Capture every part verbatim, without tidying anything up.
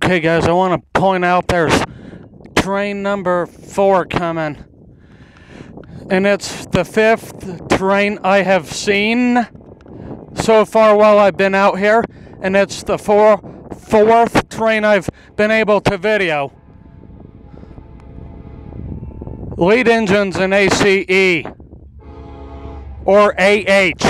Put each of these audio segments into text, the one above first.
Okay guys, I want to point out there's train number four coming. And it's the fifth train I have seen so far while I've been out here. And it's the four, fourth train I've been able to video. Lead engines in A C E. Or A H.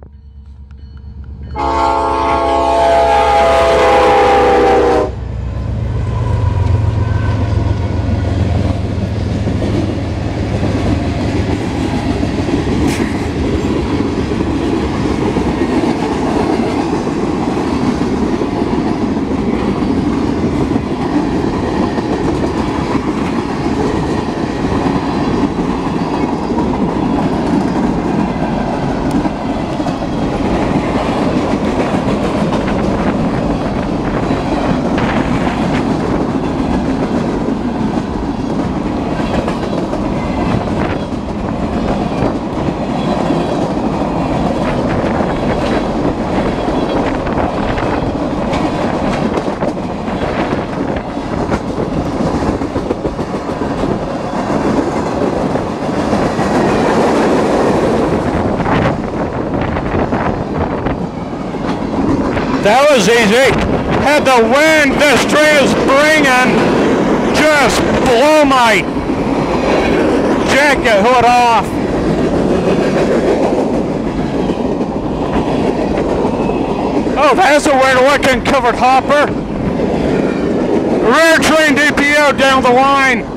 That was easy. Had the wind this train is bringing just blow my jacket hood off. Oh, that's a weird looking covered hopper. Rear train D P O down the line.